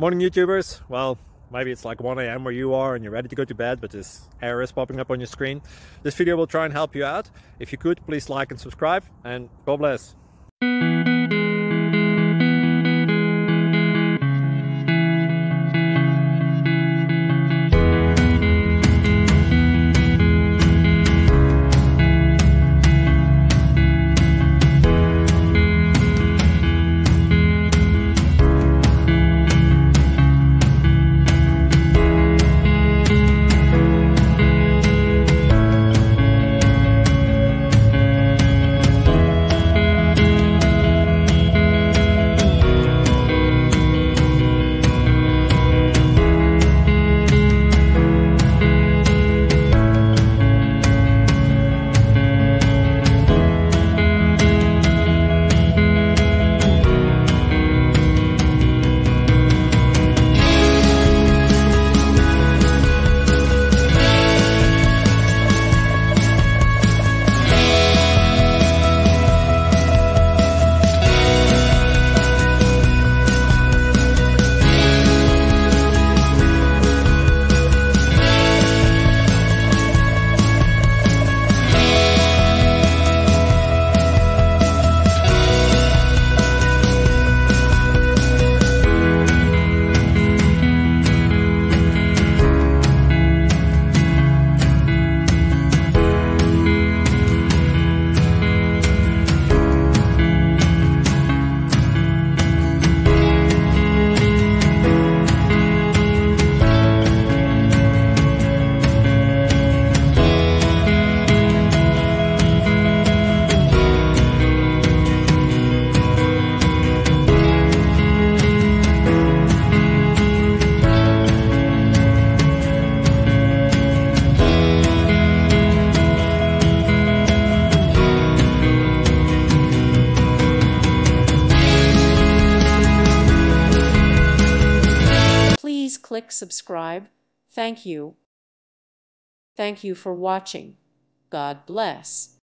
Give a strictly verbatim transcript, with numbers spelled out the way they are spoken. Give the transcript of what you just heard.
Morning YouTubers. Well, maybe it's like one A M where you are and you're ready to go to bed, but this error is popping up on your screen. This video will try and help you out. If you could, please like and subscribe, and God bless. Please click subscribe. Thank you. Thank you for watching. God bless.